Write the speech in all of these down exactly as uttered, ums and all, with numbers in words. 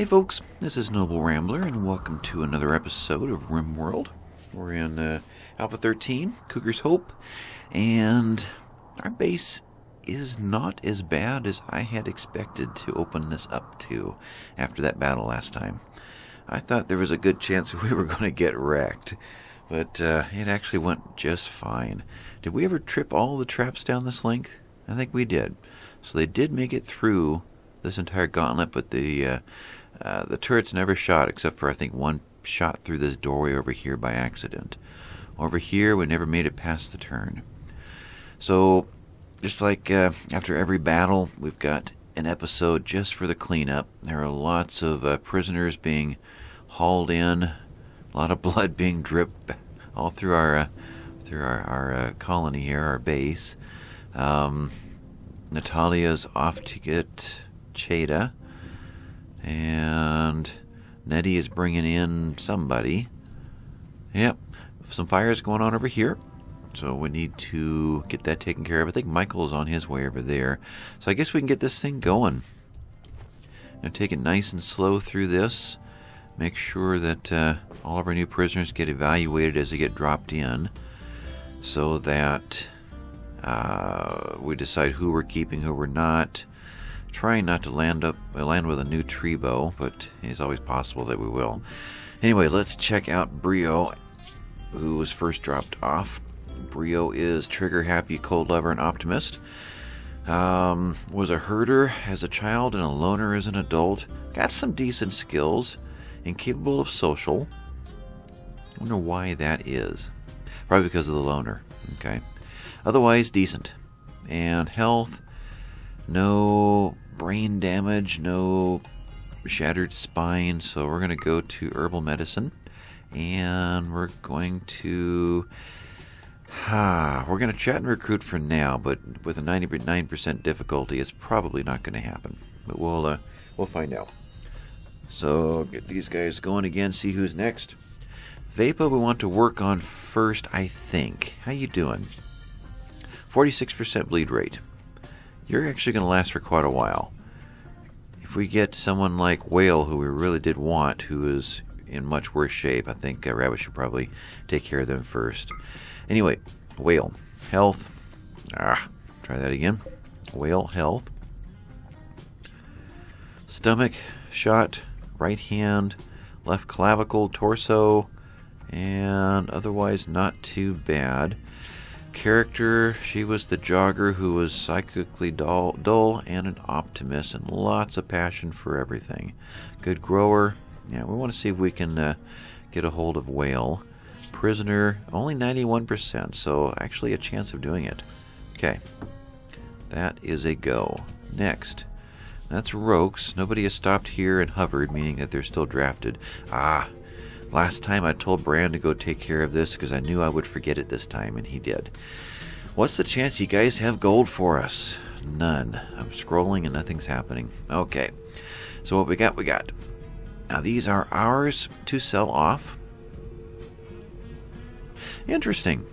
Hey folks, this is Noble Rambler, and welcome to another episode of RimWorld. We're in uh, Alpha thirteen, Cougar's Hope, and our base is not as bad as I had expected to open this up to after that battle last time. I thought there was a good chance we were going to get wrecked, but uh, it actually went just fine. Did we ever trip all the traps down this length? I think we did. So they did make it through this entire gauntlet, but the uh, uh, the turrets never shot, except for I think one shot through this doorway over here by accident. Over here, we never made it past the turn. So, just like uh, after every battle, we've got an episode just for the cleanup. There are lots of uh, prisoners being hauled in, a lot of blood being dripped all through our uh, through our, our uh, colony here, our base. Um, Natalia's off to get Cheda, and Nettie is bringing in somebody. Yep, some fires going on over here, so we need to get that taken care of. I think Michael is on his way over there, so I guess we can get this thing going. Now take it nice and slow through this. Make sure that uh, all of our new prisoners get evaluated as they get dropped in, so that uh, we decide who we're keeping, who we're not. Trying not to land up land with a new tree bow, but it's always possible that we will. Anyway, let's check out Brio, who was first dropped off. Brio is trigger happy, cold lover, and optimist. Um, was a herder as a child and a loner as an adult. Got some decent skills, incapable of social. I wonder why that is. Probably because of the loner. Okay. Otherwise, decent. And health, no brain damage, no shattered spine, so we're going to go to herbal medicine, and we're going to ah, we're going to chat and recruit for now, but with a ninety-nine percent difficulty, it's probably not going to happen. But we'll uh, we'll find out. So get these guys going again, see who's next. Vapa we want to work on first, I think. How you doing? forty-six percent bleed rate. You're actually going to last for quite a while. If we get someone like Whale, who we really did want, who is in much worse shape, I think uh, Rabbit should probably take care of them first. Anyway, Whale. Health. Ah, try that again. Whale, health. Stomach, shot, right hand, left clavicle, torso, and otherwise not too bad. Character, she was the jogger who was psychically dull, dull and an optimist and lots of passion for everything. Good grower. Yeah, we want to see if we can uh, get a hold of Whale. Prisoner, only ninety-one percent, so actually a chance of doing it. Okay, that is a go. Next, that's Rogues. Nobody has stopped here and hovered, meaning that they're still drafted. Ah, last time I told Bran to go take care of this because I knew I would forget it this time, and he did. What's the chance you guys have gold for us? None. I'm scrolling and nothing's happening. Okay, so what we got, we got. Now these are ours to sell off. Interesting.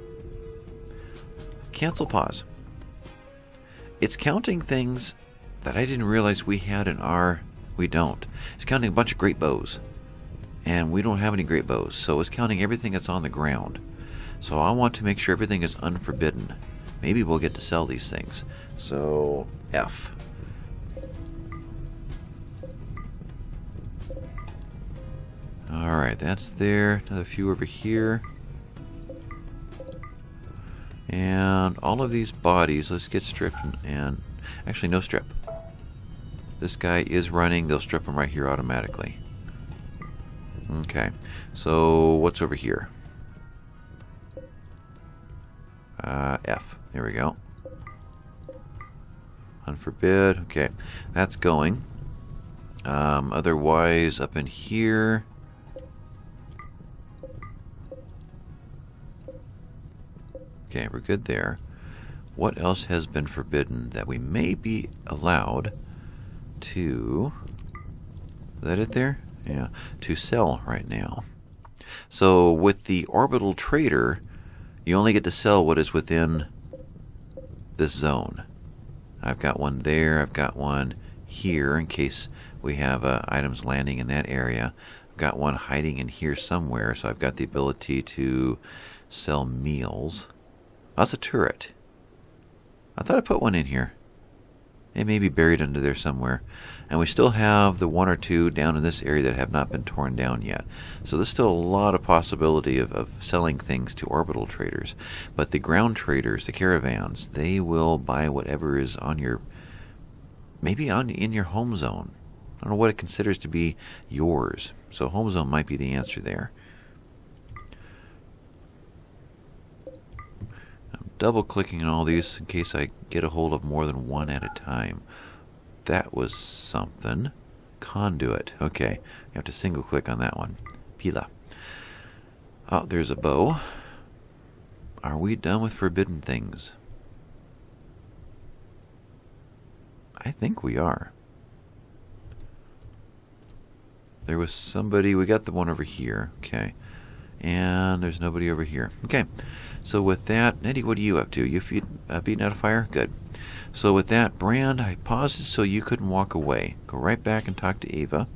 Cancel pause. It's counting things that I didn't realize we had in our... We don't. It's counting a bunch of great bows. And we don't have any great bows, so it's counting everything that's on the ground. So I want to make sure everything is unforbidden. Maybe we'll get to sell these things. So, F. Alright, that's there. Another few over here. And all of these bodies, let's get stripped. And, and actually, no strip. This guy is running. They'll strip him right here automatically. Okay, so what's over here? Uh, F. There we go. Unforbid. Okay, that's going. Um, otherwise, up in here. Okay, we're good there. What else has been forbidden that we may be allowed to... Is that it there? Yeah, to sell right now. So with the orbital trader, you only get to sell what is within this zone. I've got one there, I've got one here in case we have uh, items landing in that area. I've got one hiding in here somewhere, so I've got the ability to sell meals. That's a turret. I thought I put one in here. It may be buried under there somewhere. And we still have the one or two down in this area that have not been torn down yet. So there's still a lot of possibility of, of selling things to orbital traders. But the ground traders, the caravans, they will buy whatever is on your, maybe on in your home zone. I don't know what it considers to be yours. So home zone might be the answer there. Double clicking on all these in case I get a hold of more than one at a time. That was something. Conduit. Okay, you have to single click on that one. Pila. Oh, there's a bow. Are we done with forbidden things? I think we are. There was somebody. We got the one over here. Okay. And there's nobody over here. Okay. So with that, Nettie, what are you up to? You feed, uh, beating out a fire? Good. So with that, Brand, I paused it so you couldn't walk away. Go right back and talk to Ava.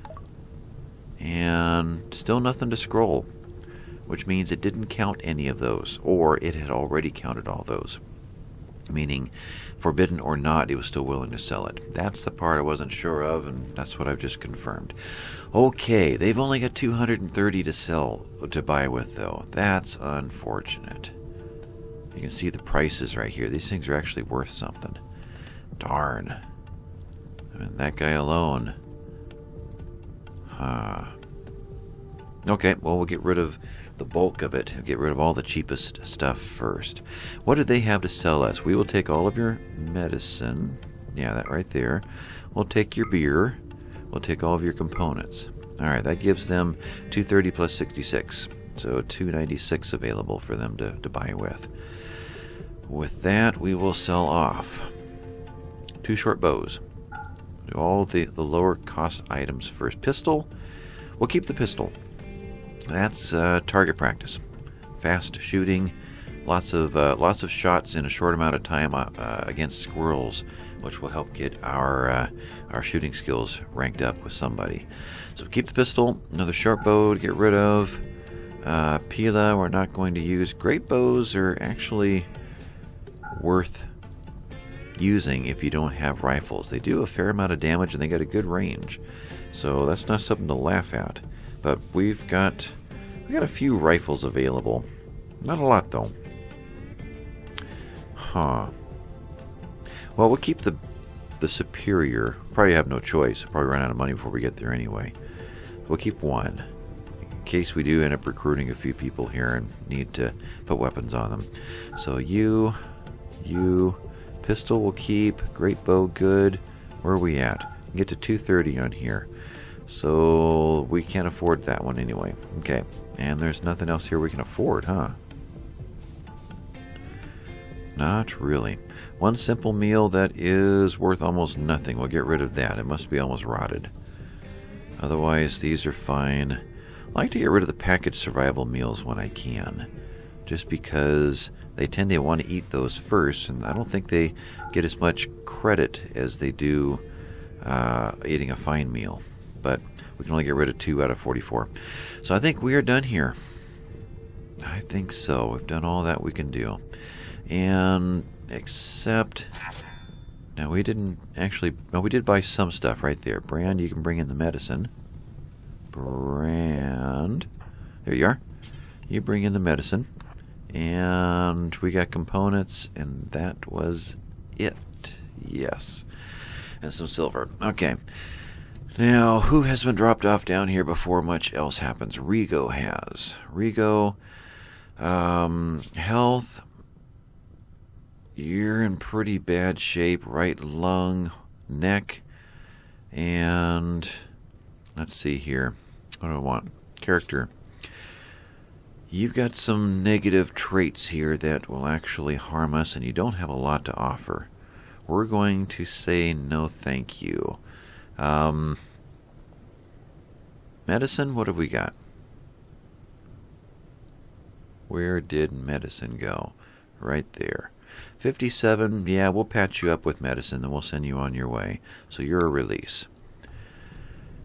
And still nothing to scroll, which means it didn't count any of those, or it had already counted all those. Meaning, forbidden or not, it was still willing to sell it. That's the part I wasn't sure of, and that's what I've just confirmed. Okay, they've only got two hundred thirty to sell, to buy with, though. That's unfortunate. You can see the prices right here. These things are actually worth something. Darn. I mean, that guy alone. Huh. Okay, well, we'll get rid of the bulk of it. We'll get rid of all the cheapest stuff first. What do they have to sell us? We will take all of your medicine. Yeah, that right there. We'll take your beer. We'll take all of your components. Alright, that gives them two thirty plus sixty-six. So two ninety-six available for them to, to buy with. With that, we will sell off two short bows. Do all the, the lower cost items first. Pistol. We'll keep the pistol. That's uh, target practice. Fast shooting. Lots of uh, lots of shots in a short amount of time uh, against squirrels, which will help get our uh, our shooting skills ranked up with somebody. So keep the pistol. Another short bow to get rid of. Uh, Pila we're not going to use. Great bows are actually worth using if you don't have rifles. They do a fair amount of damage and they got a good range. So that's not something to laugh at. But we've got we got a few rifles available. Not a lot though. Huh. Well, we'll keep the the superior. Probably have no choice. We'll probably run out of money before we get there anyway. We'll keep one in case we do end up recruiting a few people here and need to put weapons on them. So you, you, pistol we'll keep. Great bow, good. Where are we at? We get to two thirty on here. So we can't afford that one anyway. Okay. And there's nothing else here we can afford, huh? Not really. One simple meal that is worth almost nothing. We'll get rid of that. It must be almost rotted. Otherwise, these are fine. I like to get rid of the packaged survival meals when I can. Just because they tend to want to eat those first, and I don't think they get as much credit as they do uh, eating a fine meal. But we can only get rid of two out of forty-four. So I think we are done here. I think so. We've done all that we can do. And except, now we didn't actually, no, we did buy some stuff right there. Brand, you can bring in the medicine. Brand, there you are. You bring in the medicine. And we got components, and that was it. Yes. And some silver. Okay. Now, who has been dropped off down here before much else happens? Rigo has. Rigo, um, health. You're in pretty bad shape. Right lung, neck, and let's see here. What do I want? Character. You've got some negative traits here that will actually harm us, and you don't have a lot to offer. We're going to say no thank you. Um, medicine, what have we got? Where did medicine go? Right there. fifty-seven, yeah, we'll patch you up with medicine, then we'll send you on your way. So you're a release.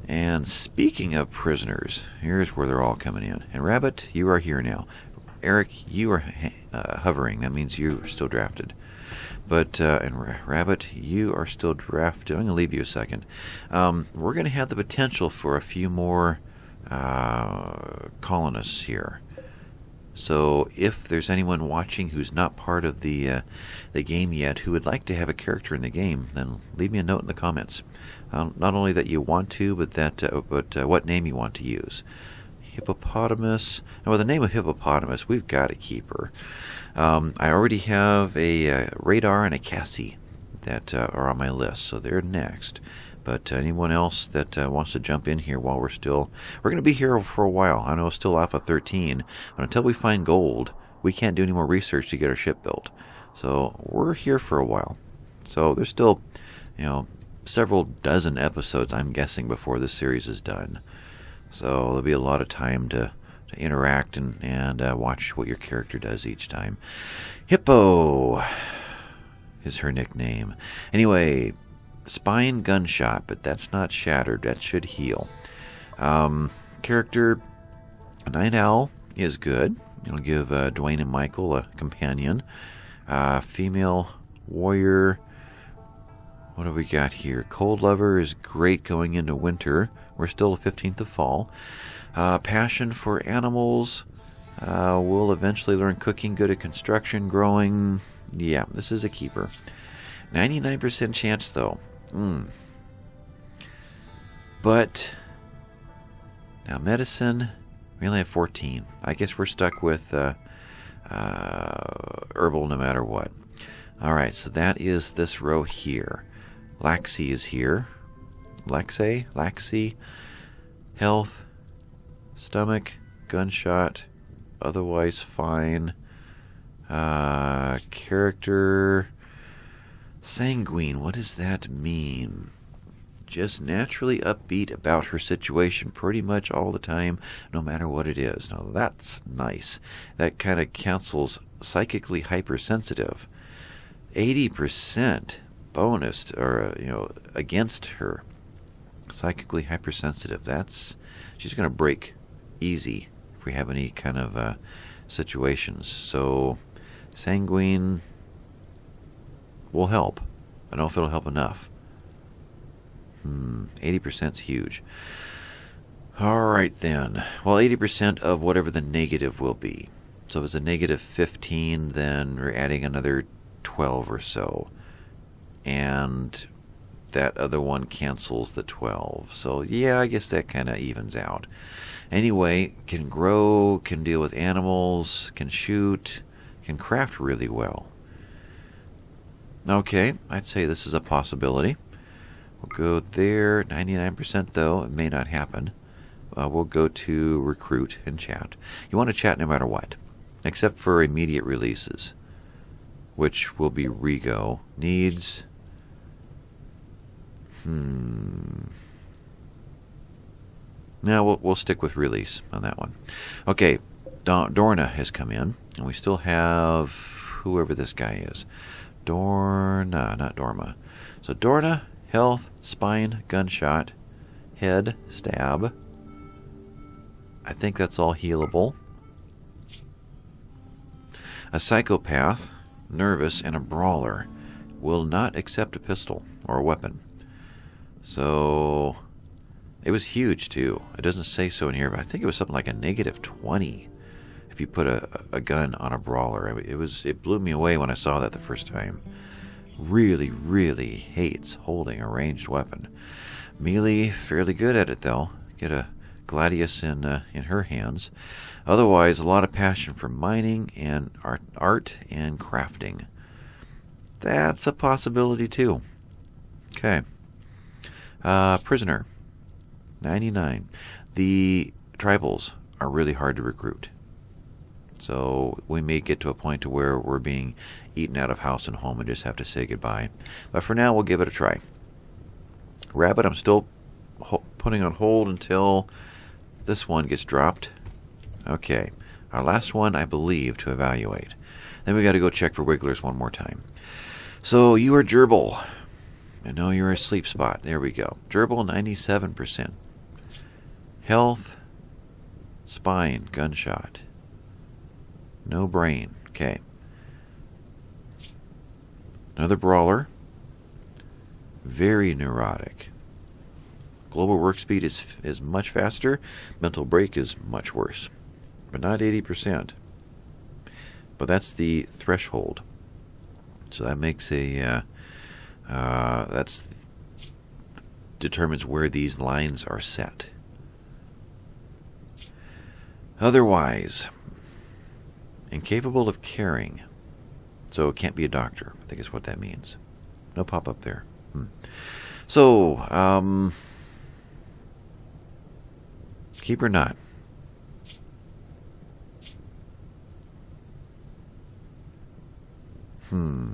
And speaking of prisoners, here's where they're all coming in. And Rabbit, you are here now. Eric, you are uh, hovering. That means you're still drafted. But, uh, and Rabbit, you are still drafted. I'm going to leave you a second. Um, we're going to have the potential for a few more uh, colonists here. So if there's anyone watching who's not part of the uh, the game yet who would like to have a character in the game, then leave me a note in the comments. Um, not only that you want to, but that uh, but uh, what name you want to use. Hippopotamus. Now with the name of Hippopotamus, we've got a keeper. Um, I already have a uh, Radar and a Cassie that uh, are on my list, so they're next. But uh, anyone else that uh, wants to jump in here while we're still... We're going to be here for a while. I know it's still Alpha thirteen, but until we find gold, we can't do any more research to get our ship built. So we're here for a while. So there's still, you know, several dozen episodes, I'm guessing, before this series is done. So there'll be a lot of time to, to interact and, and uh, watch what your character does each time. Hippo is her nickname. Anyway... Spine gunshot, but that's not shattered. That should heal. Um, character Night Owl is good. It'll give uh, Dwayne and Michael a companion. Uh, female warrior. What have we got here? Cold Lover is great going into winter. We're still the fifteenth of fall. Uh, passion for animals. Uh, we'll eventually learn cooking. Good at construction, growing. Yeah, this is a keeper. ninety-nine percent chance though. Mm. But now medicine, we only have fourteen. I guess we're stuck with uh, uh, herbal no matter what. Alright, so that is this row here. Laxi is here. Laxe? Laxi. Health. Stomach. Gunshot. Otherwise fine. Uh, character... Sanguine, what does that mean? Just naturally upbeat about her situation pretty much all the time, no matter what it is. Now that's nice. That kind of cancels psychically hypersensitive. eighty percent bonus, or you know, against her. Psychically hypersensitive. That's she's going to break easy if we have any kind of uh, situations. So sanguine will help. I don't know if it'll help enough. Hmm, eighty percent is huge. Alright then. Well, eighty percent of whatever the negative will be. So if it's a negative fifteen, then we're adding another twelve or so. And that other one cancels the twelve. So yeah, I guess that kind of evens out. Anyway, can grow, can deal with animals, can shoot, can craft really well. Okay, I'd say this is a possibility. We'll go there. ninety-nine percent though, it may not happen. Uh, we'll go to recruit and chat. You want to chat no matter what, except for immediate releases, which will be Rego. Needs... Hmm... Now we'll, we'll stick with release on that one. Okay, Dorna has come in, and we still have whoever this guy is. Dorna, not Dorma. So Dorna, health, spine, gunshot, head, stab. I think that's all healable. A psychopath, nervous, and a brawler will not accept a pistol or a weapon. So it was huge too. It doesn't say so in here, but I think it was something like a negative twenty. If you put a, a gun on a brawler. I mean, it was it blew me away when I saw that the first time. Really, really hates holding a ranged weapon. Melee, fairly good at it though. Get a gladius in uh, in her hands. Otherwise, a lot of passion for mining and art, art and crafting. That's a possibility too. Okay. Uh, prisoner, ninety-nine. The tribals are really hard to recruit. So we may get to a point to where we're being eaten out of house and home and just have to say goodbye. But for now, we'll give it a try. Rabbit, I'm still ho putting on hold until this one gets dropped. Okay. Our last one, I believe, to evaluate. Then we got to go check for wigglers one more time. So you are Gerbil. I know you're a sleep spot. There we go. Gerbil, ninety-seven percent. Health. Spine. Gunshot. No brain. Okay. Another brawler. Very neurotic. Global work speed is is much faster. Mental break is much worse. But not eighty percent. But that's the threshold. So that makes a... Uh, uh, that's... determines where these lines are set. Otherwise, incapable of caring. So it can't be a doctor, I think is what that means. No pop-up there. Hmm. So, um... keep or not? Hmm.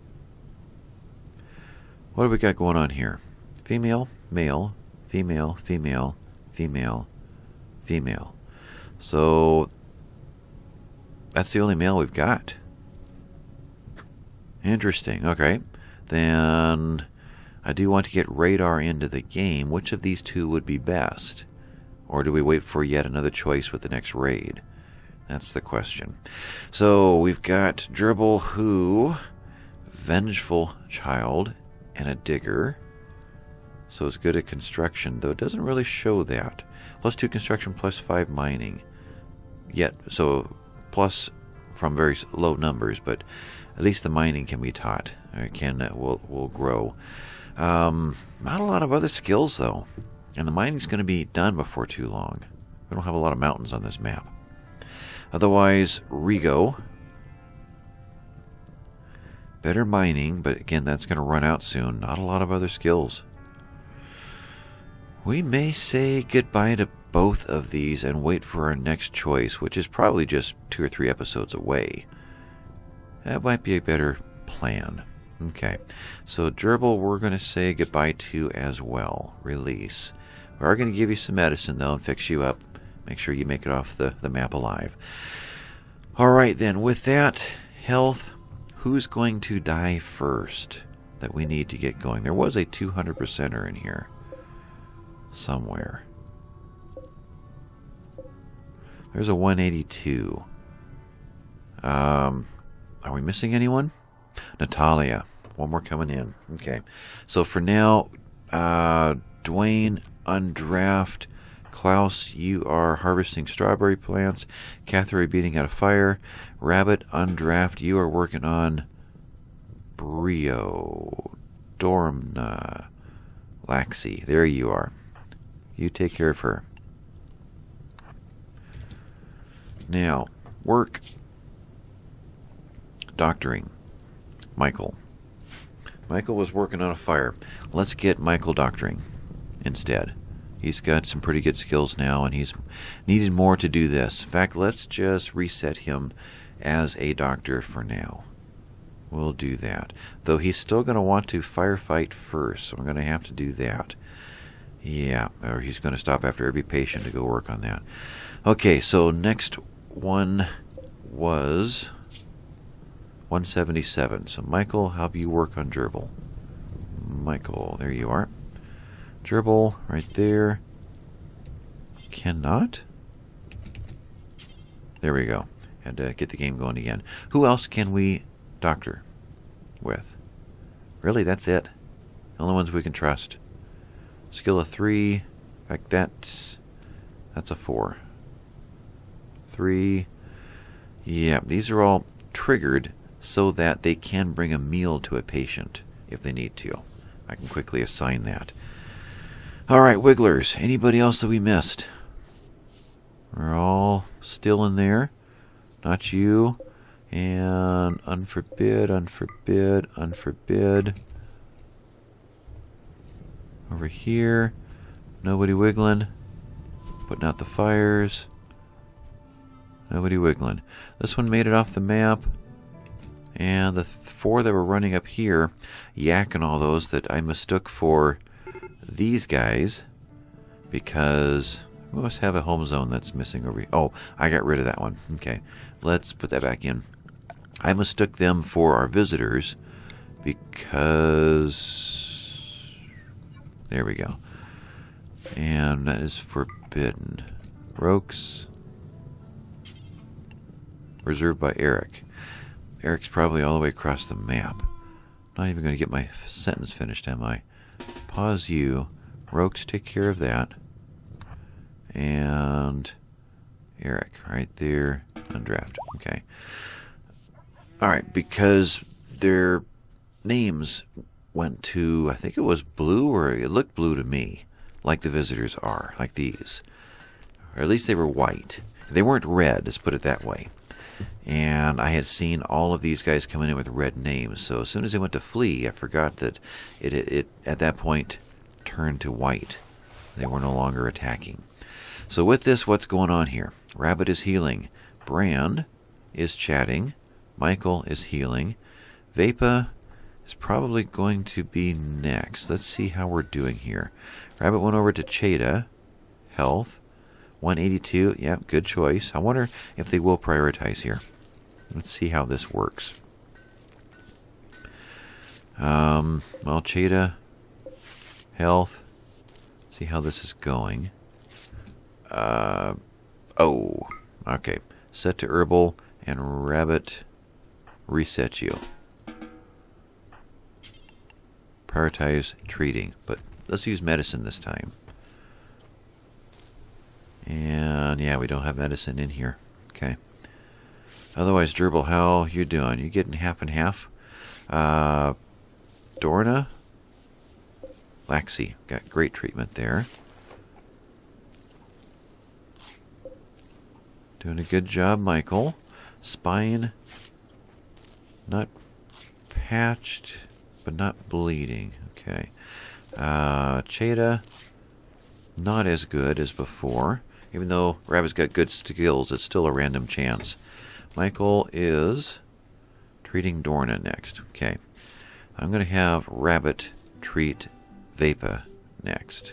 What do we got going on here? Female, male, female, female, female, female. So, that's the only male we've got. Interesting. Okay. Then, I do want to get radar into the game. Which of these two would be best? Or do we wait for yet another choice with the next raid? That's the question. So, we've got Gerbil, who... vengeful child, and a digger. So it's good at construction, though it doesn't really show that. Plus two construction, plus five mining. Yet, so plus from very low numbers, but at least the mining can be taught. It can uh, will will grow. Um, not a lot of other skills though, and the mining's going to be done before too long. We don't have a lot of mountains on this map. Otherwise, Rigo. Better mining, but again, that's going to run out soon. Not a lot of other skills. We may say goodbye to both of these and wait for our next choice, which is probably just two or three episodes away. That might be a better plan. Okay, so Gerbil, we're going to say goodbye to as well. Release. We are going to give you some medicine, though, and fix you up. Make sure you make it off the, the map alive. Alright, then, with that, health, who's going to die first that we need to get going? There was a two hundred percenter in here. Somewhere. There's a one eighty-two. Um, are we missing anyone? Natalia. One more coming in. Okay. So for now, uh, Dwayne, undraft. Klaus, you are harvesting strawberry plants. Catherine, beating out a fire. Rabbit, undraft. You are working on Brio. Dormna. Laxi. There you are. You take care of her. Now, work. Doctoring. Michael. Michael was working on a fire. Let's get Michael doctoring instead. He's got some pretty good skills now, and he's needed more to do this. In fact, let's just reset him as a doctor for now. We'll do that. Though he's still going to want to firefight first, so I'm going to have to do that. Yeah, or he's going to stop after every patient to go work on that. Okay, so next one was one seventy-seven. So Michael, how do you work on Gerbil? Michael, there you are. Gerbil, right there. Cannot? There we go. Had to get the game going again. Who else can we doctor with? Really, that's it. The only ones we can trust. Skill of three. In fact, that's, that's a four. Three. Yeah, these are all triggered so that they can bring a meal to a patient if they need to. I can quickly assign that. Alright, Wigglers. Anybody else that we missed? We're all still in there. Not you. And unforbid, unforbid, unforbid. Over here. Nobody wiggling. Putting out the fires. Nobody wiggling. This one made it off the map. And the th four that were running up here, Yak and all those that I mistook for these guys, because we must have a home zone that's missing over here. Oh, I got rid of that one. Okay, let's put that back in. I mistook them for our visitors because... there we go. And that is forbidden. Rokes. Reserved by Eric. Eric's probably all the way across the map. Not even going to get my sentence finished, am I? Pause you. Rokes, take care of that. And Eric, right there. Undraft. Okay. Alright, because their names went to, I think it was blue, or it looked blue to me. Like the visitors are, like these. Or at least they were white. They weren't red, let's put it that way. And I had seen all of these guys coming in with red names. So as soon as they went to flee, I forgot that it, it, it at that point turned to white. They were no longer attacking. So with this, what's going on here? Rabbit is healing. Brand is chatting. Michael is healing. Vapa is probably going to be next. Let's see how we're doing here. Rabbit went over to Cheta. Health. one eighty-two. Yeah, good choice. I wonder if they will prioritize here. Let's see how this works. Um, well, Cheta. Health. See how this is going. Uh, oh. Okay. Set to herbal and Rabbit reset you. Prioritize treating. But let's use medicine this time. And yeah, we don't have medicine in here. Okay. Otherwise, Gerbil, how you doing? You getting half and half? Uh, Dorna? Laxi. Got great treatment there. Doing a good job, Michael. Spine. Not patched, but not bleeding. Okay. Uh, Cheta. Not as good as before. Even though Rabbit's got good skills, it's still a random chance. Michael is treating Dorna next. Okay. I'm going to have Rabbit treat Vapa next.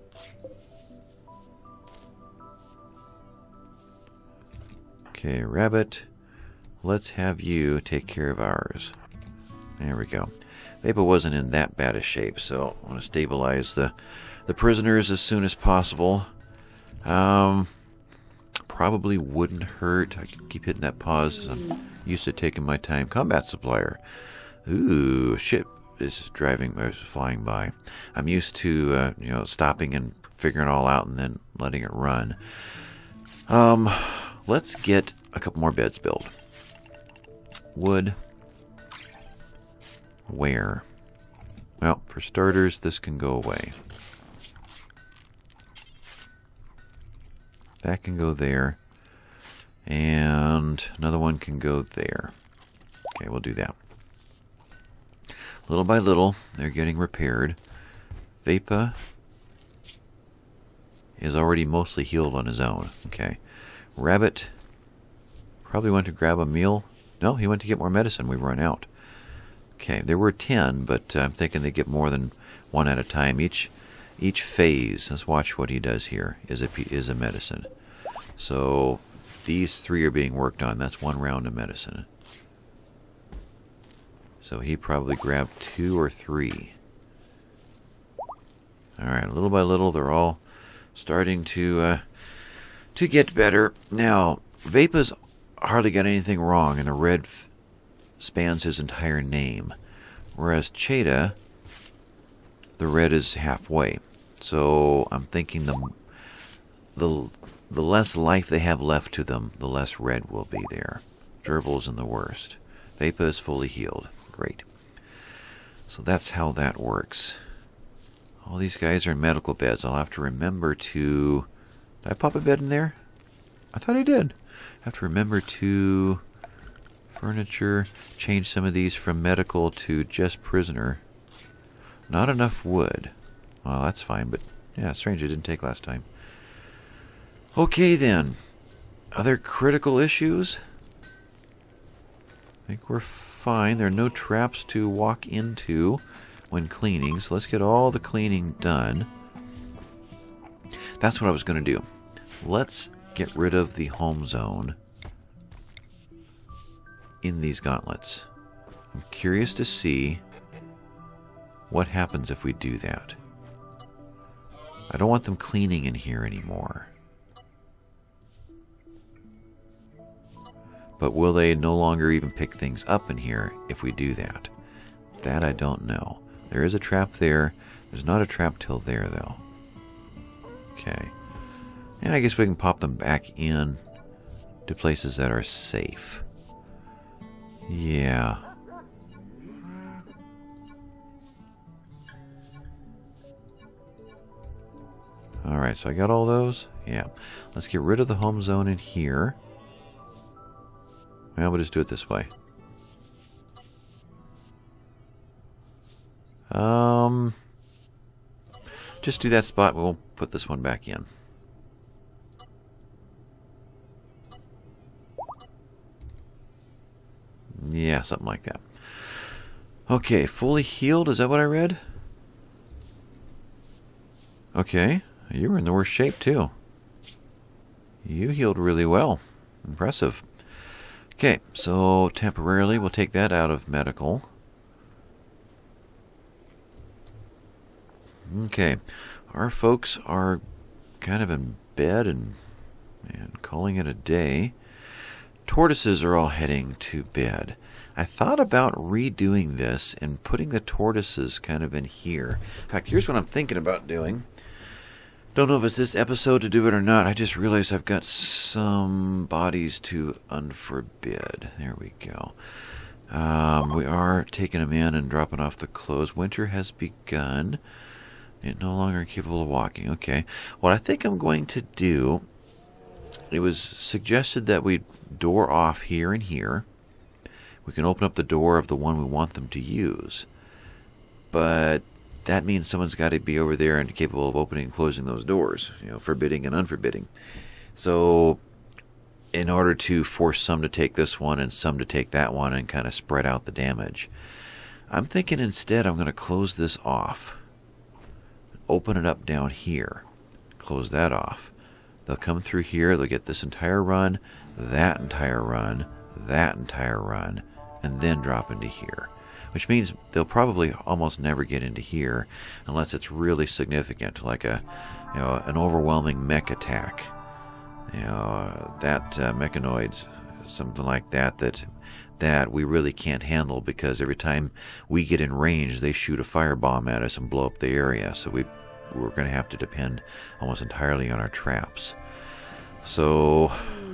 Okay, Rabbit, let's have you take care of ours. There we go. Vapa wasn't in that bad a shape, so I want to stabilize the, the prisoners as soon as possible. Um, probably wouldn't hurt. I can keep hitting that pause. I'm used to taking my time. Combat supplier. Ooh, ship is driving, is flying by. I'm used to, uh, you know, stopping and figuring it all out and then letting it run. Um, let's get a couple more beds built. Wood. Where? Well, for starters, this can go away. That can go there. And another one can go there. Okay, we'll do that. Little by little, they're getting repaired. Vapa is already mostly healed on his own. Okay. Rabbit probably went to grab a meal. No, he went to get more medicine. We run out. Okay, there were ten, but uh, I'm thinking they get more than one at a time. Each each phase, let's watch what he does here, is a, is a medicine. So these three are being worked on. That's one round of medicine. So he probably grabbed two or three. Alright, little by little, they're all starting to uh, to get better. Now, Vapa's hardly got anything wrong, and the red spans his entire name. Whereas Cheta, the red is halfway. So I'm thinking the the the less life they have left to them, the less red will be there. Gerbil's in the worst. Vapa is fully healed. Great. So that's how that works. All these guys are in medical beds. I'll have to remember to... Did I pop a bed in there? I thought I did. I have to remember to... Furniture. Change some of these from medical to just prisoner. Not enough wood. Well, that's fine, but... Yeah, strange it didn't take last time. Okay, then. Other critical issues? I think we're fine. There are no traps to walk into when cleaning, so let's get all the cleaning done. That's what I was going to do. Let's get rid of the home zone in these gauntlets. I'm curious to see what happens if we do that. I don't want them cleaning in here anymore. But will they no longer even pick things up in here if we do that? That I don't know. There is a trap there. There's not a trap till there, though. Okay. And I guess we can pop them back in to places that are safe. Yeah. Alright, so I got all those? Yeah. Let's get rid of the home zone in here. Well, we'll just do it this way. Um, just do that spot. We'll put this one back in. Yeah, something like that. Okay, fully healed. Is that what I read? Okay, you were in the worst shape too. You healed really well. Impressive. Okay, so temporarily we'll take that out of medical. Okay, our folks are kind of in bed and, and calling it a day. Tortoises are all heading to bed. I thought about redoing this and putting the tortoises kind of in here. In fact, here's what I'm thinking about doing. Don't know if it's this episode to do it or not. I just realized I've got some bodies to unforbid. There we go. Um, we are taking them in and dropping off the clothes. Winter has begun. It no longer capable of walking. Okay. What I think I'm going to do, it was suggested that we door off here and here. We can open up the door of the one we want them to use. But that means someone's got to be over there and capable of opening and closing those doors, you know, forbidding and unforbidding. So in order to force some to take this one and some to take that one and kind of spread out the damage, I'm thinking instead I'm going to close this off. Open it up down here. Close that off. They'll come through here. They'll get this entire run, that entire run, that entire run, and then drop into here. Which means they'll probably almost never get into here unless it's really significant, like a, you know, an overwhelming mech attack. You know, uh, that uh, mechanoids, something like that, that that we really can't handle because every time we get in range, they shoot a firebomb at us and blow up the area. So we we're going to have to depend almost entirely on our traps. So,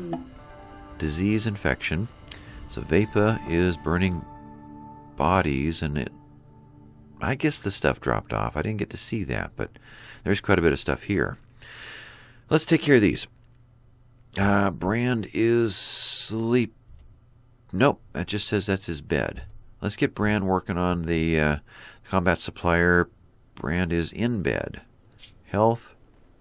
disease infection. So Vapor is burning bodies, and it, I guess the stuff dropped off. I didn't get to see that, but there's quite a bit of stuff here. Let's take care of these. Uh, Brand is sleep. Nope, that just says that's his bed. Let's get Brand working on the uh, combat supplier. Brand is in bed. Health.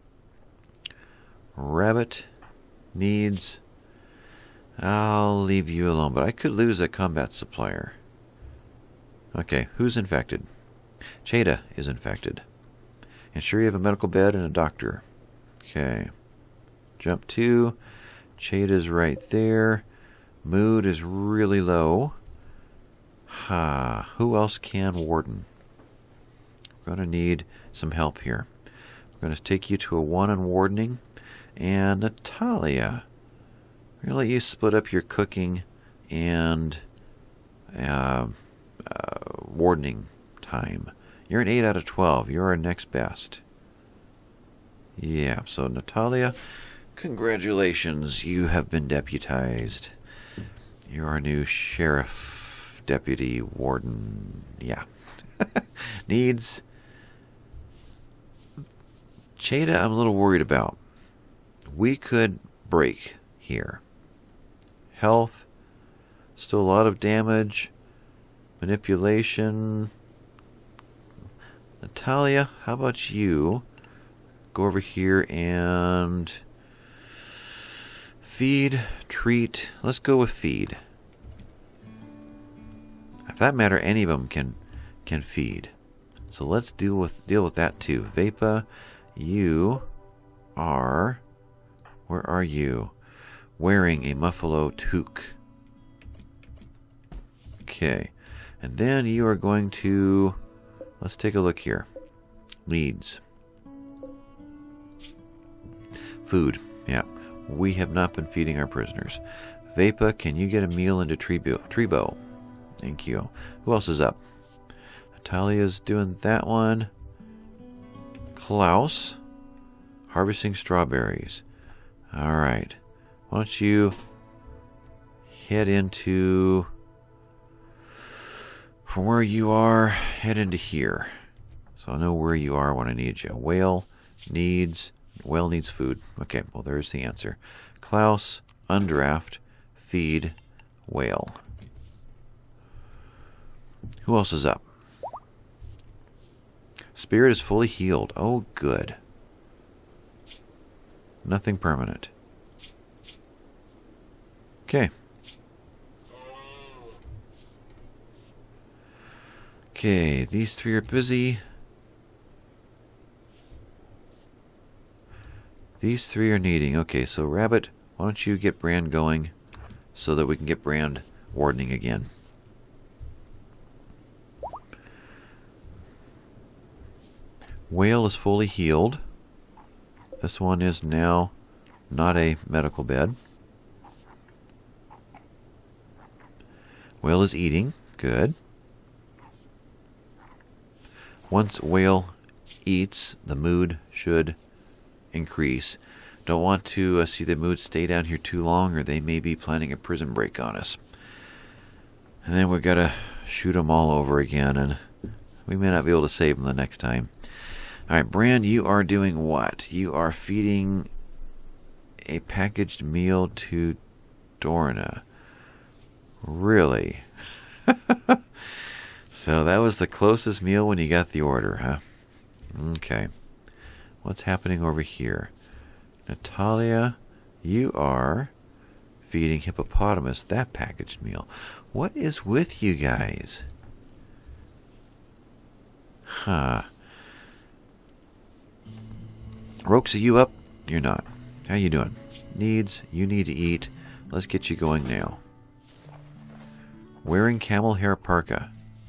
Rabbit needs. I'll leave you alone, but I could lose a combat supplier. Okay, who's infected? Cheda is infected. And sure, you have a medical bed and a doctor. Okay. Jump two. Cheda's right there. Mood is really low. Ha. Who else can Warden? We're going to need some help here. We're going to take you to a one on wardening. And Natalia. We're going to let you split up your cooking and uh, uh, wardening time. You're an eight out of twelve. You're our next best. Yeah, so Natalia, congratulations. You have been deputized. You're our new sheriff, deputy, warden. Yeah. Needs. Cheda, I'm a little worried about. We could break here. Health. Still a lot of damage. Manipulation. Natalia, how about you go over here and feed, treat. Let's go with feed. If that matter, any of them can can feed. So let's deal with deal with that too. Vapa, you are, where are you? Wearing a muffalo toque. Okay. And then you are going to, let's take a look here. Leads. food. Yeah, we have not been feeding our prisoners. Vapa, can you get a meal into Trebo? Trebo. Thank you. Who else is up? Natalia's doing that one. Klaus, harvesting strawberries. All right. Why don't you head into, from where you are, head into here. So I'll know where you are when I need you. Whale needs, whale needs food. Okay, well there's the answer. Klaus, undraft, feed, whale. Who else is up? Spirit is fully healed. Oh, good. Nothing permanent. Okay. Okay, these three are busy. These three are needing. Okay, so Rabbit, why don't you get Brand going so that we can get Brand wardening again. Whale is fully healed. This one is now not a medical bed. Whale is eating. Good. Once Whale eats, the mood should increase. Don't want to uh, see the mood stay down here too long, or they may be planning a prison break on us. And then we've got to shoot them all over again, and we may not be able to save them the next time. Alright, Brand, you are doing what? You are feeding a packaged meal to Dorna. Really? So that was the closest meal when you got the order, huh? Okay. What's happening over here? Natalia, you are feeding Hippopotamus that packaged meal. What is with you guys? Huh. Rox, are you up? You're not. How you doing? Needs, you need to eat. Let's get you going now. Wearing camel hair parka.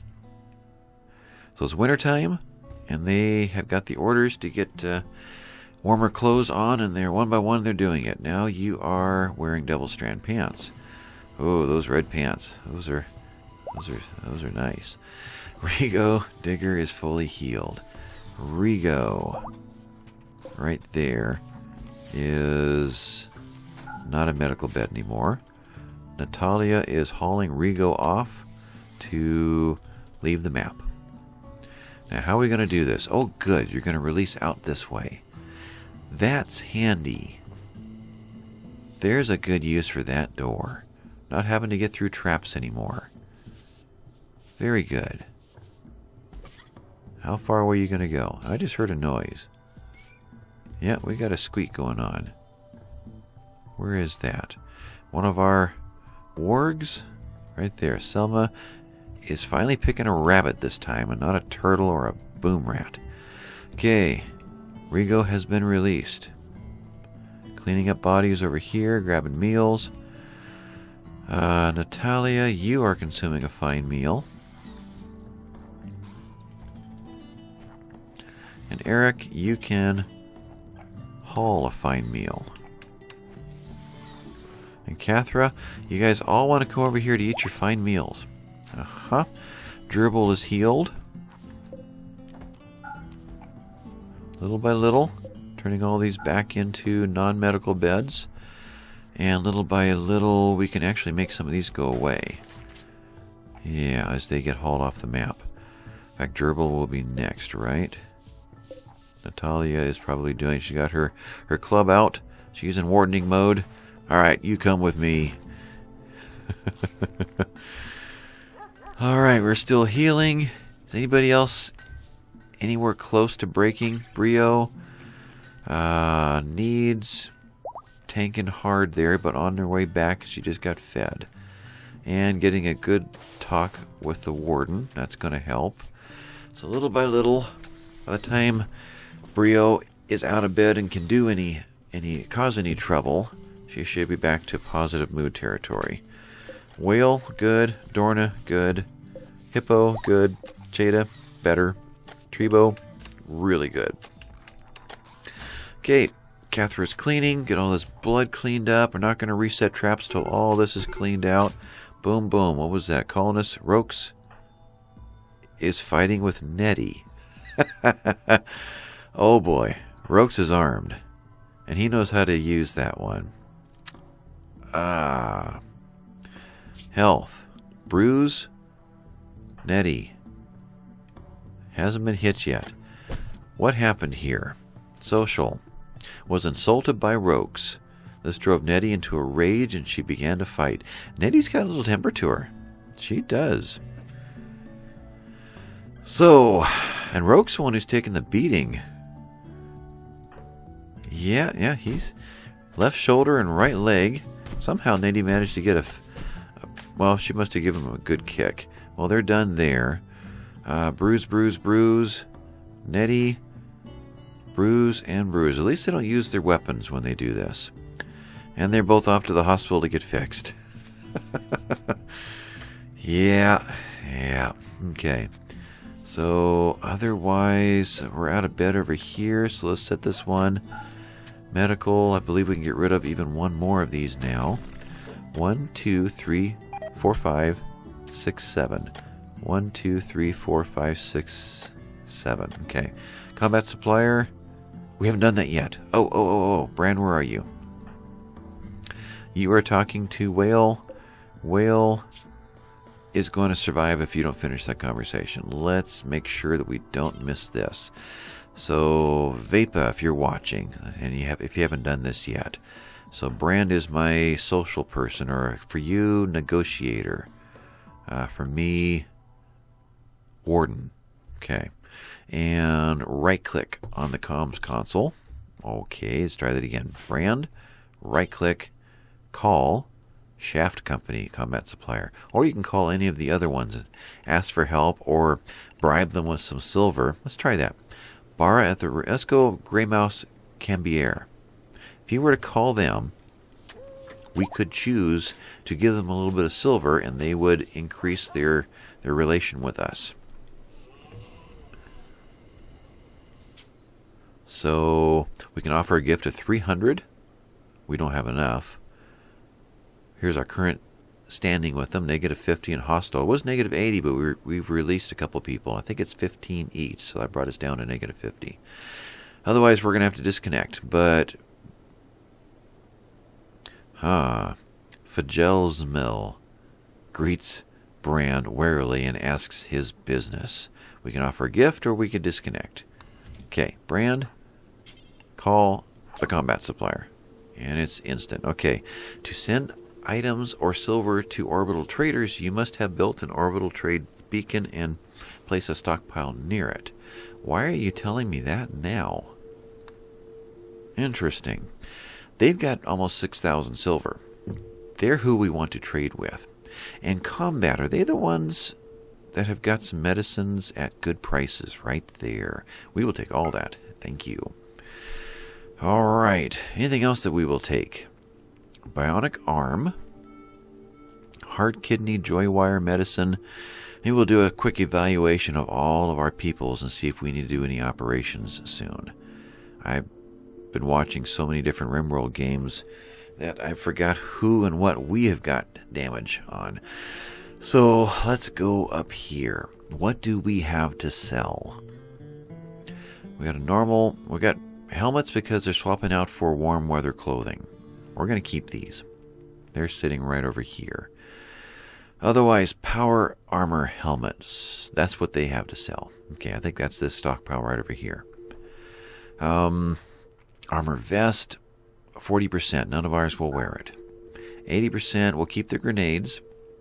So it's wintertime, and they have got the orders to get uh, warmer clothes on, and they're one by one they're doing it. Now you are wearing double strand pants. Oh, those red pants. Those are those are those are nice. Rigo Digger is fully healed. Rigo right there is not a medical bed anymore. Natalia is hauling Rigo off to leave the map. Now, how are we going to do this? Oh, good. You're going to release out this way. That's handy. There's a good use for that door. Not having to get through traps anymore. Very good. How far away are you going to go? I just heard a noise. Yeah, we got a squeak going on. Where is that? One of our wargs? Right there. Selma is finally picking a rabbit this time, and not a turtle or a boom rat. Okay. Rigo has been released. Cleaning up bodies over here, grabbing meals. Uh, Natalia, you are consuming a fine meal. And Eric, you can haul a fine meal. And Cathra, you guys all want to come over here to eat your fine meals. Uh-huh. Dribble is healed. Little by little, turning all these back into non-medical beds. And little by little, we can actually make some of these go away. Yeah, as they get hauled off the map. In fact, Gerbil will be next, right? Natalia is probably doing, she got her, her club out. She's in wardening mode. Alright, you come with me. Alright, we're still healing. Is anybody else anywhere close to breaking? Brio uh, needs tanking hard there, but on their way back, she just got fed. And getting a good talk with the warden. That's going to help. So little by little, by the time Brio is out of bed and can do any, any cause any trouble, she should be back to positive mood territory. Whale, good. Dorna, good. Hippo, good. Jada, better. Trebo, really good. Okay, Catherine's cleaning. Get all this blood cleaned up. We're not going to reset traps till all this is cleaned out. Boom, boom. What was that? Colonist Rokes is fighting with Nettie. Oh boy. Rokes is armed. And he knows how to use that one. Ah. Health. Bruise. Nettie. Hasn't been hit yet. What happened here? Social. Was insulted by Rokes. This drove Nettie into a rage and she began to fight. Nettie's got a little temper to her. She does. So, and Rokes the one who's taking the beating. Yeah, yeah, he's left shoulder and right leg. Somehow Nettie managed to get a, a well, she must have given him a good kick. Well, they're done there. Uh, bruise, bruise, bruise. Nettie. Bruise and bruise. At least they don't use their weapons when they do this. And they're both off to the hospital to get fixed. Yeah. Yeah. Okay. So, otherwise, we're out of bed over here. So let's set this one. Medical. I believe we can get rid of even one more of these now. One, two, three, four, five, six, seven. One, two, three, four, five, six, seven. Okay. Combat supplier. We haven't done that yet. Oh, oh, oh, oh. Bran, where are you? You are talking to Whale. Whale is going to survive if you don't finish that conversation. Let's make sure that we don't miss this. So, Vapa, if you're watching, and you have, if you haven't done this yet. So, Brand is my social person, or for you, negotiator. Uh, for me, warden. Okay. And right-click on the comms console. Okay, let's try that again. Brand, right-click, call, Shaft Company, combat supplier. Or you can call any of the other ones and ask for help or bribe them with some silver. Let's try that. Barra at the... Let's go Grey Mouse Cambier. If you were to call them, we could choose to give them a little bit of silver and they would increase their, their relation with us. So we can offer a gift of three hundred. We don't have enough. Here's our current standing with them. Negative fifty and hostile. It was negative eighty, but we we've released a couple people. I think it's fifteen each, so that brought us down to negative fifty. Otherwise, we're going to have to disconnect. But, ah, Fagel's Mill greets Brand warily and asks his business. We can offer a gift or we can disconnect. Okay, Brand, call the combat supplier. And it's instant. Okay, to send items or silver to orbital traders, you must have built an orbital trade beacon and place a stockpile near it. Why are you telling me that now? Interesting. They've got almost six thousand silver. They're who we want to trade with. And combat, are they the ones that have got some medicines at good prices? Right there. We will take all that. Thank you. All right. Anything else that we will take? Bionic arm. Heart, kidney, joy wire, medicine. Maybe we'll do a quick evaluation of all of our peoples and see if we need to do any operations soon. I've been watching so many different RimWorld games that I forgot who and what we have got damage on. So let's go up here. What do we have to sell? We got a normal... We got helmets because they're swapping out for warm weather clothing. We're going to keep these. They're sitting right over here. Otherwise, power armor helmets. That's what they have to sell. Okay, I think that's this stockpile right over here. Um, armor vest, forty percent. None of ours will wear it. eighty percent will keep the grenades.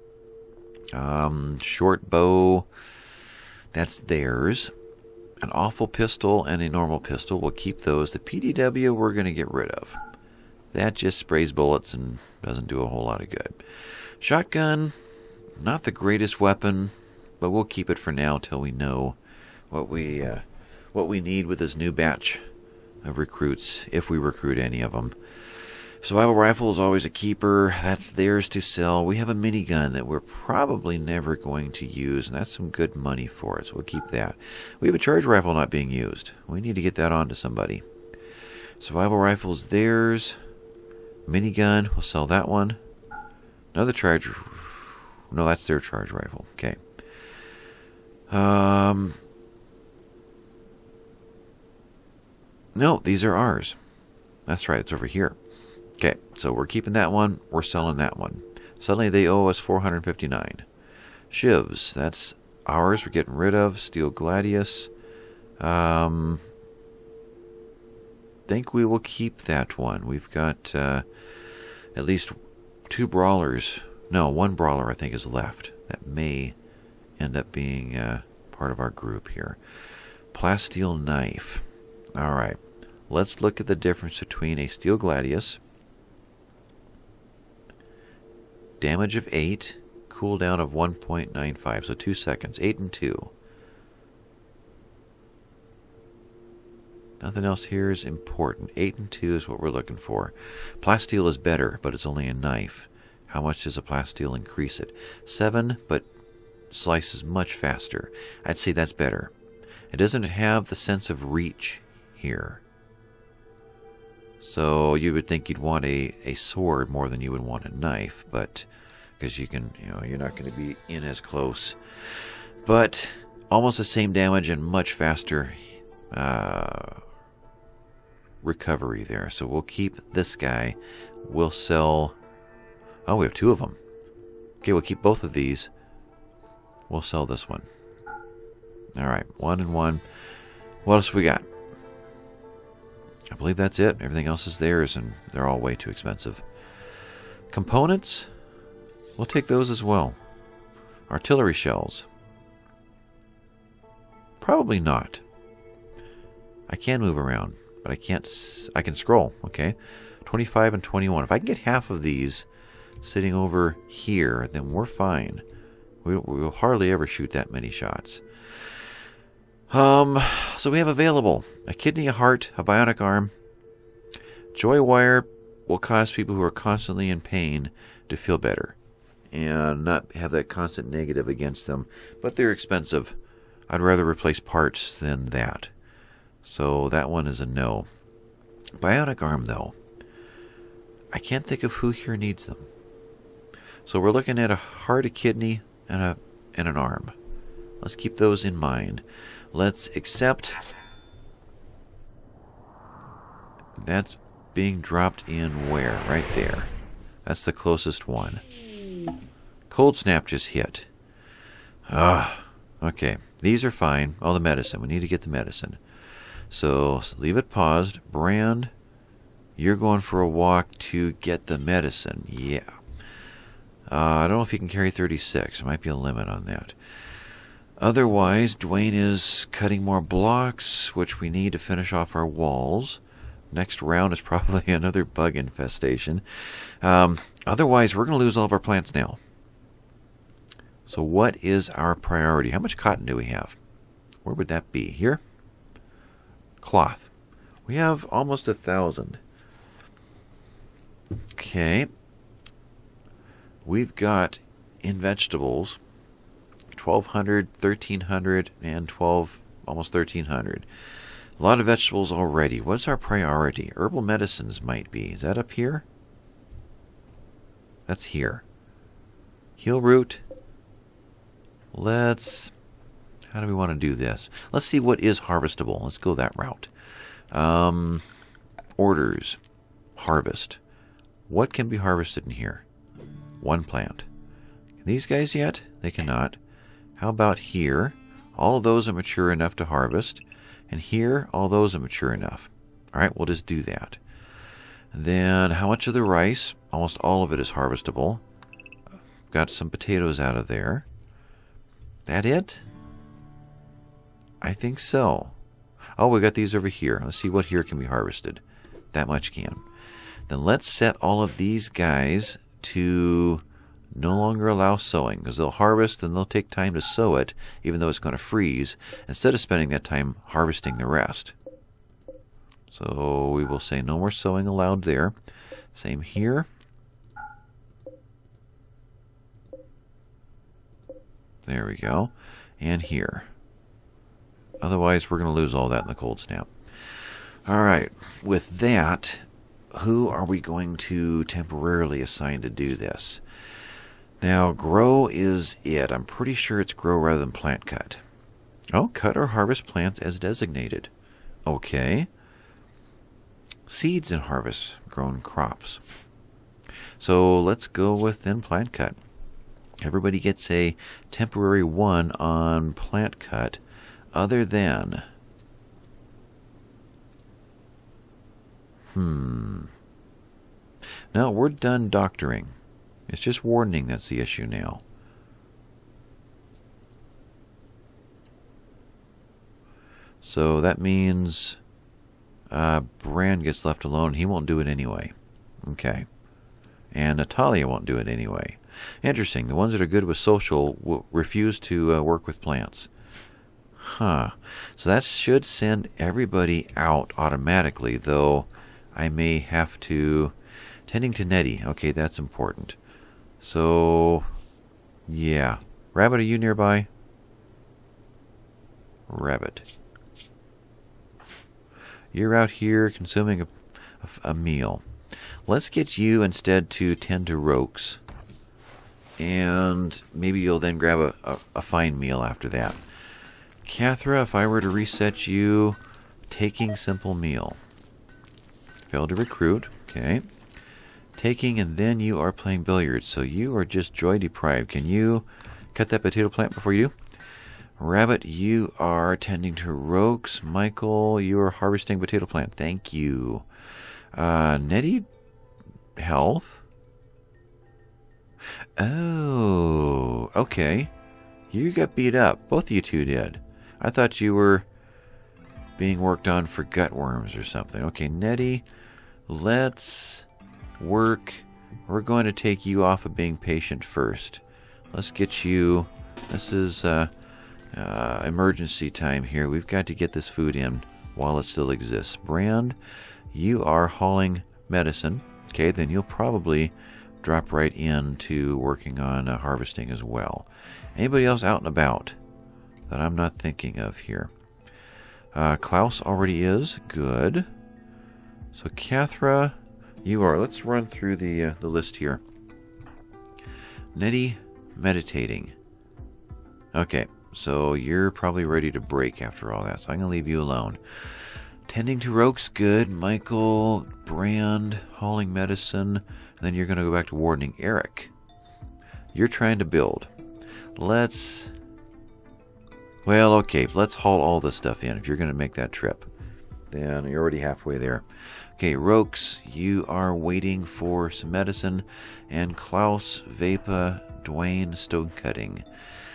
Um, short bow, that's theirs. An awful pistol and a normal pistol, we'll keep those. The P D W we're going to get rid of. That just sprays bullets and doesn't do a whole lot of good. Shotgun, not the greatest weapon, but we'll keep it for now till we know what we uh, what we need with this new batch of recruits, if we recruit any of them. Survival rifle is always a keeper. That's theirs to sell. We have a minigun that we're probably never going to use, and that's some good money for us. We'll keep that. We have a charge rifle not being used. We need to get that on to somebody. Survival rifle's theirs. Minigun, we'll sell that one. Another charge. No, that's their charge rifle. Okay. Um. No, these are ours. That's right, it's over here. Okay, so we're keeping that one. We're selling that one. Suddenly they owe us four hundred fifty-nine. Shivs, that's ours. We're getting rid of. Steel Gladius. Um, think we will keep that one. We've got uh, at least two brawlers. No, one brawler I think is left. That may end up being uh, part of our group here. Plasteel knife. All right. Let's look at the difference between a Steel Gladius. Damage of eight. Cooldown of one point nine five. So two seconds. eight and two. Nothing else here is important. eight and two is what we're looking for. Plasteel is better, but it's only a knife. How much does a plasteel increase it? seven, but slices much faster. I'd say that's better. It doesn't have the sense of reach here. So you would think you'd want a, a sword more than you would want a knife, but because you can, you know, you're not going to be in as close. But almost the same damage and much faster uh, recovery there. So we'll keep this guy. We'll sell. Oh, we have two of them. Okay, we'll keep both of these. We'll sell this one. All right, one and one. What else have we got? I believe that's it. Everything else is theirs, and they're all way too expensive. Components? We'll take those as well. Artillery shells? Probably not. I can move around, but I can't. S I can scroll. Okay, twenty-five and twenty-one. If I can get half of these sitting over here, then we're fine. We we'll hardly ever shoot that many shots. Um, so we have available a kidney, a heart, a bionic arm. Joy wire will cause people who are constantly in pain to feel better and not have that constant negative against them. But they're expensive. I'd rather replace parts than that. So that one is a no. Bionic arm, though. I can't think of who here needs them. So we're looking at a heart, a kidney, and a and an arm. Let's keep those in mind. Let's accept. That's being dropped in where? Right there. That's the closest one. Cold snap just hit. Ah, okay. These are fine. Oh, the medicine. We need to get the medicine. So leave it paused. Brand, you're going for a walk to get the medicine. Yeah. Uh, I don't know if you can carry thirty-six. There might be a limit on that. Otherwise, Dwayne is cutting more blocks, which we need to finish off our walls. Next round is probably another bug infestation. Um, otherwise, we're going to lose all of our plants now. So what is our priority? How much cotton do we have? Where would that be? Here? Cloth. We have almost a thousand. Okay. We've got in vegetables twelve hundred, thirteen hundred, and twelve, almost thirteen hundred. A lot of vegetables already. What's our priority? Herbal medicines might be. Is that up here? That's here. Heal root. Let's... How do we want to do this? Let's see what is harvestable. Let's go that route. Um, orders. Harvest. What can be harvested in here? One plant. Can these guys yet? They cannot. How about here? All of those are mature enough to harvest. And here, all those are mature enough. Alright, we'll just do that. And then, how much of the rice? Almost all of it is harvestable. Got some potatoes out of there. That it? I think so. Oh, we got these over here. Let's see what here can be harvested. That much can. Then let's set all of these guys to no longer allow sowing, because they'll harvest and they'll take time to sow it, even though it's going to freeze, instead of spending that time harvesting the rest. So we will say no more sowing allowed there. Same here. There we go. And here. Otherwise, we're going to lose all that in the cold snap. Alright, with that, who are we going to temporarily assign to do this? Now, grow is it. I'm pretty sure it's grow rather than plant cut. Oh, cut or harvest plants as designated. Okay. Seeds and harvest grown crops. So let's go with then plant cut. Everybody gets a temporary one on plant cut other than... Hmm. No, we're done doctoring. It's just wardening that's the issue now. So that means uh, Brand gets left alone. He won't do it anyway. Okay. And Natalia won't do it anyway. Interesting. The ones that are good with social will refuse to uh, work with plants. Huh. So that should send everybody out automatically, though I may have to... Tending to Nettie. Okay, that's important. So, yeah. Rabbit, are you nearby? Rabbit. You're out here consuming a, a, a meal. Let's get you instead to tend to Rokes. And maybe you'll then grab a, a, a fine meal after that. Cathra, if I were to reset you, taking simple meal. Failed to recruit. Okay. Taking, and then you are playing billiards. So you are just joy deprived. Can you cut that potato plant before you do? Rabbit, you are tending to Rokes. Michael, you are harvesting potato plant. Thank you. Uh, Nettie, health. Oh, okay. You got beat up. Both of you two did. I thought you were being worked on for gut worms or something. Okay, Nettie, let's work. We're going to take you off of being patient first. Let's get you... This is uh, uh, emergency time here. We've got to get this food in while it still exists. Brand, you are hauling medicine. Okay, then you'll probably drop right into working on uh, harvesting as well. Anybody else out and about that I'm not thinking of here? Uh, Klaus already is. Good. So Cathra, you are. Let's run through the uh, the list here. Nettie, meditating. Okay, so you're probably ready to break after all that, so I'm going to leave you alone. Tending to Rokes, good. Michael, Brand, hauling medicine. And then you're going to go back to wardening. Eric, you're trying to build. Let's... Well, okay, let's haul all this stuff in if you're going to make that trip. Then you're already halfway there. Okay, Rokes, you are waiting for some medicine. And Klaus, Vapa, Dwayne, stone cutting.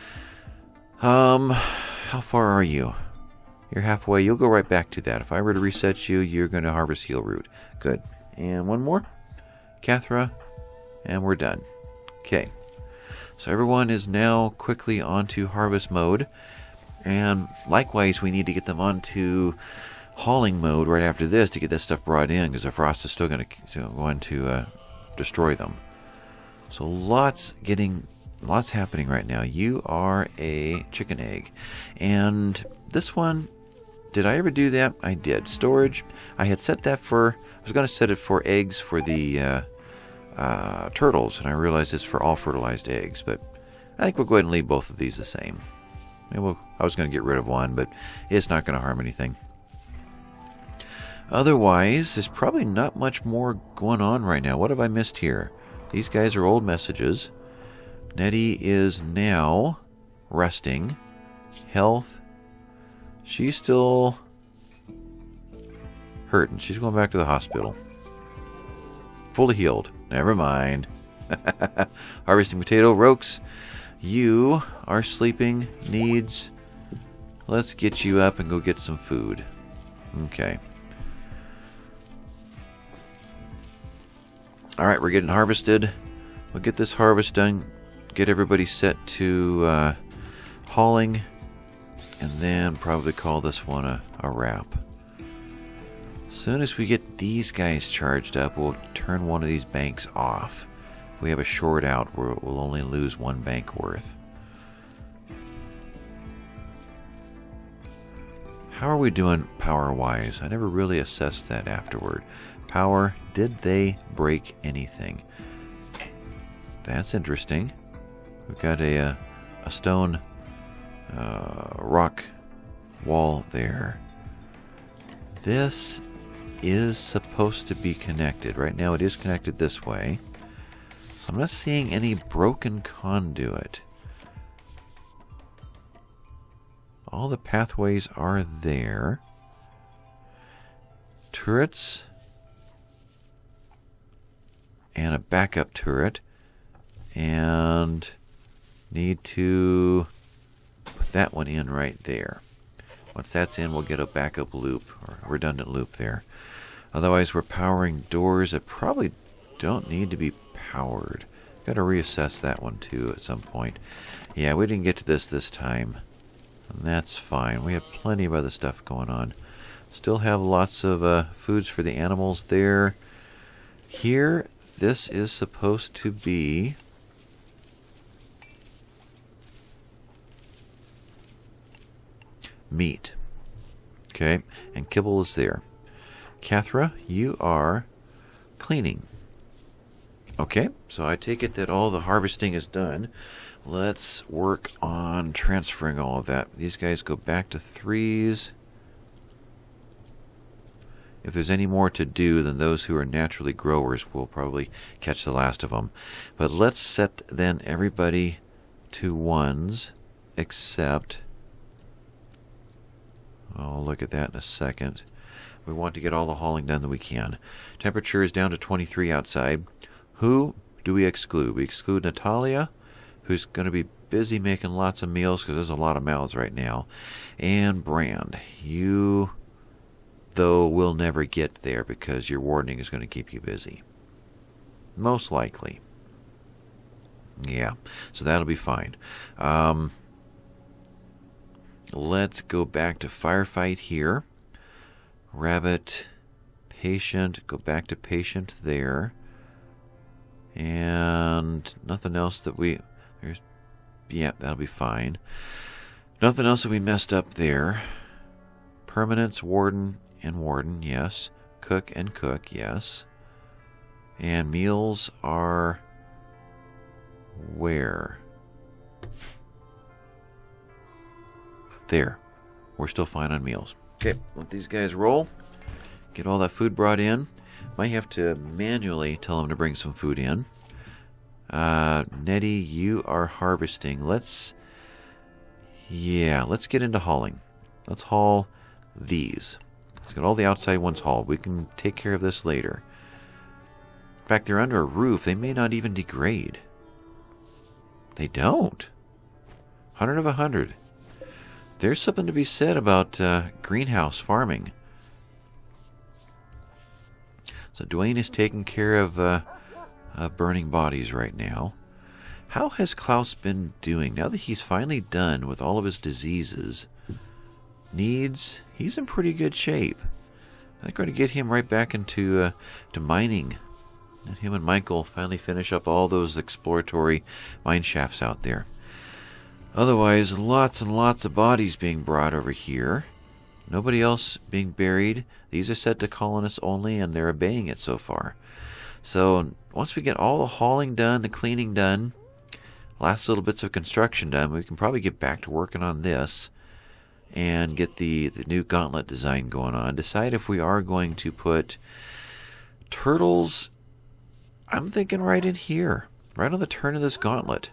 Um, how far are you? You're halfway. You'll go right back to that. If I were to reset you, you're going to harvest heal root. Good. And one more. Cathra. And we're done. Okay. So everyone is now quickly onto harvest mode. And likewise, we need to get them onto hauling mode right after this to get this stuff brought in, because the frost is still going to, going to uh, destroy them. So lots getting... Lots happening right now. You are a chicken egg. And this one, did I ever do that? I did. Storage, I had set that for, I was going to set it for eggs for the uh, uh, turtles, and I realized it's for all fertilized eggs. But I think we'll go ahead and leave both of these the same. Maybe we'll, I was going to get rid of one, but it's not going to harm anything. Otherwise, there's probably not much more going on right now. What have I missed here? These guys are old messages. Nettie is now resting. Health. She's still hurting. She's going back to the hospital. Fully healed. Never mind. Harvesting potato. Rokes, you are sleeping. Needs. Let's get you up and go get some food. Okay. Alright, we're getting harvested. We'll get this harvest done. Get everybody set to uh, hauling, and then probably call this one a, a wrap. As soon as we get these guys charged up, we'll turn one of these banks off. If we have a short out, we'll, we'll only lose one bank worth. How are we doing power-wise? I never really assessed that afterward. Power, did they break anything? That's interesting. We've got a, a, a stone uh, rock wall there. This is supposed to be connected. Right now it is connected this way. I'm not seeing any broken conduit. All the pathways are there. Turrets. And a backup turret. And need to put that one in right there. Once that's in, we'll get a backup loop, or a redundant loop there. Otherwise, we're powering doors that probably don't need to be powered. Got to reassess that one too at some point. Yeah, we didn't get to this this time. And that's fine. We have plenty of other stuff going on. Still have lots of uh, foods for the animals there. Here, this is supposed to be meat. Okay, and kibble is there. Cathra, you are cleaning. Okay, so I take it that all the harvesting is done. Let's work on transferring all of that. These guys go back to threes. If there's any more to do, then those who are naturally growers will probably catch the last of them. But let's set then everybody to ones, except... I'll look at that in a second. We want to get all the hauling done that we can. Temperature is down to twenty-three outside. Who do we exclude? We exclude Natalia, who's going to be busy making lots of meals because there's a lot of mouths right now. And Brand, you, though, will never get there because your wardening is going to keep you busy. Most likely. Yeah, so that'll be fine. Um, let's go back to firefight here. Rabbit, patient, go back to patient there. And nothing else that we... There's, yeah, that'll be fine. Nothing else that we messed up there. Permanence, warden, and warden, yes. Cook and cook, yes. And meals are... where? There. We're still fine on meals. Okay, let these guys roll. Get all that food brought in. Might have to manually tell them to bring some food in. Uh, Nettie, you are harvesting. Let's... Yeah, let's get into hauling. Let's haul these. Let's get all the outside ones hauled. We can take care of this later. In fact, they're under a roof. They may not even degrade. They don't. one hundred of one hundred. There's something to be said about uh, greenhouse farming. So Dwayne is taking care of uh, uh, burning bodies right now. How has Klaus been doing now that he's finally done with all of his diseases? Needs, he's in pretty good shape. I think we're going to get him right back into uh, to mining. And him and Michael finally finish up all those exploratory mine shafts out there. Otherwise, lots and lots of bodies being brought over here. Nobody else being buried. These are set to colonists only, and they're obeying it so far. So, once we get all the hauling done, the cleaning done, last little bits of construction done, we can probably get back to working on this and get the, the new gauntlet design going on. Decide if we are going to put turtles, I'm thinking right in here, right on the turn of this gauntlet.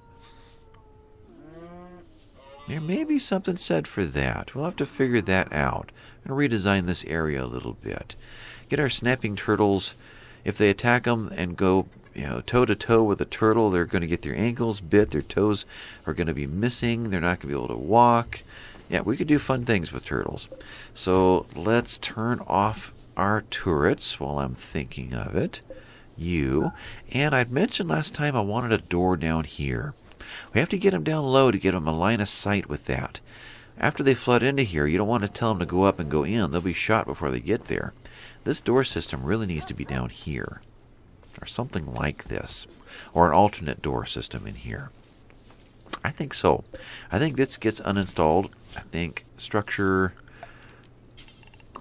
There may be something said for that. We'll have to figure that out. I'm going to redesign this area a little bit. Get our snapping turtles. If they attack them and go, you know, toe to toe with a turtle, they're going to get their ankles bit. Their toes are going to be missing. They're not going to be able to walk. Yeah, we could do fun things with turtles. So let's turn off our turrets while I'm thinking of it. You. And I'd mentioned last time I wanted a door down here. We have to get them down low to get them a line of sight with that. After they flood into here, you don't want to tell them to go up and go in. They'll be shot before they get there. This door system really needs to be down here. Or something like this. Or an alternate door system in here. I think so. I think this gets uninstalled. I think structure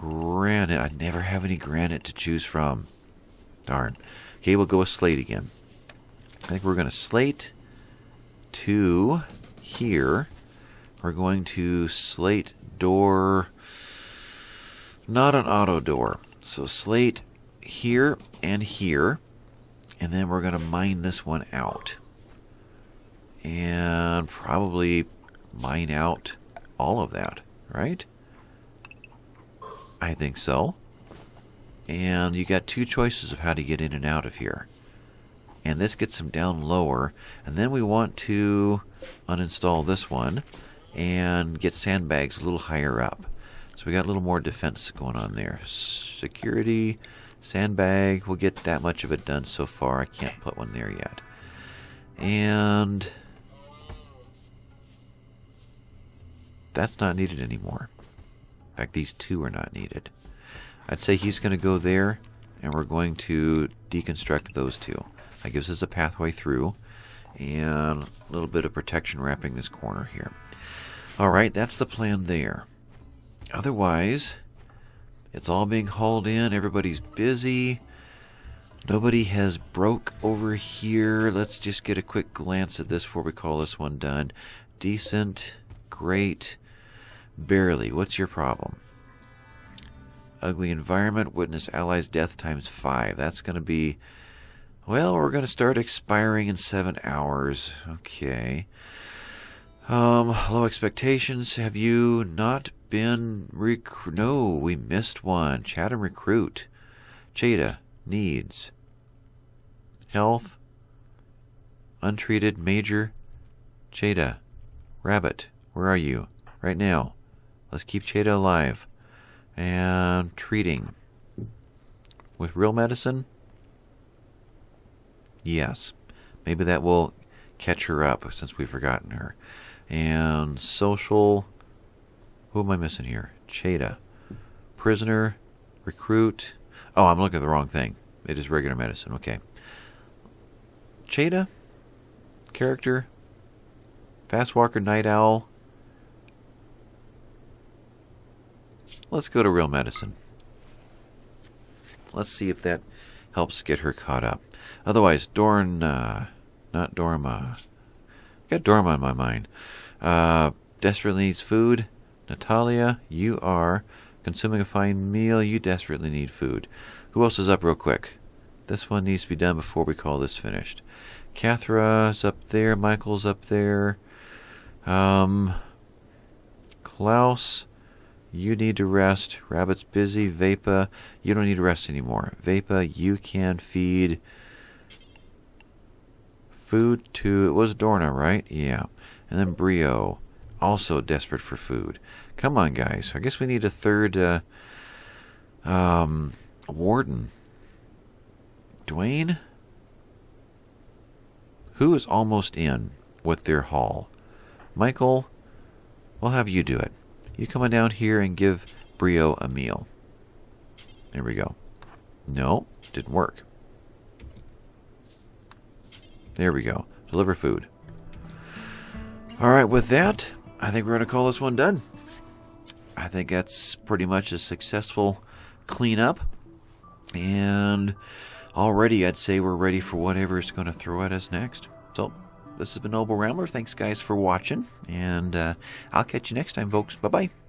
granite. I never have any granite to choose from. Darn. Okay, we'll go with slate again. I think we're going to slate to here. We're going to slate door, not an auto door. So slate here and here. And then we're going to mine this one out. And probably mine out all of that, right? I think so. And you got two choices of how to get in and out of here. And this gets them down lower. And then we want to uninstall this one and get sandbags a little higher up. So we got a little more defense going on there. Security, sandbag, we'll get that much of it done so far. I can't put one there yet. And that's not needed anymore. In fact, these two are not needed. I'd say he's going to go there, and we're going to deconstruct those two. That gives us a pathway through, and a little bit of protection wrapping this corner here. Alright, that's the plan there. Otherwise, it's all being hauled in. Everybody's busy. Nobody has broke over here. Let's just get a quick glance at this before we call this one done. Decent. Great. Barely. What's your problem? Ugly environment. Witness allies death times five. That's going to be... Well, we're going to start expiring in seven hours. Okay. Um, low expectations. Have you not been rec... No, we missed one. Chatham recruit. Cheta. Needs. Health. Untreated. Major. Cheta. Rabbit. Where are you? Right now. Let's keep Cheta alive. And treating. With real medicine? Yes. Maybe that will catch her up since we've forgotten her. And social. Who am I missing here? Cheta. Prisoner. Recruit. Oh, I'm looking at the wrong thing. It is regular medicine. Okay. Cheta. Character. Fast walker, night owl. Let's go to real medicine. Let's see if that helps get her caught up. Otherwise, Dorn, uh, not Dorma. Got Dorma on my mind. Uh, desperately needs food. Natalia, you are consuming a fine meal. You desperately need food. Who else is up real quick? This one needs to be done before we call this finished. Cathra's up there. Michael's up there. Um, Klaus, you need to rest. Rabbit's busy. Vapa, you don't need to rest anymore. Vapa, you can feed food to, it was Dorna, right? Yeah. And then Brio, also desperate for food. Come on, guys. I guess we need a third uh, um, warden. Dwayne? Who is almost in with their haul? Michael, we'll have you do it. You come on down here and give Brio a meal. There we go. No, didn't work. There we go. Deliver food. Alright, with that, I think we're going to call this one done. I think that's pretty much a successful cleanup. And already I'd say we're ready for whatever is going to throw at us next. So, this has been Noble Rambler. Thanks, guys, for watching. And uh, I'll catch you next time, folks. Bye-bye.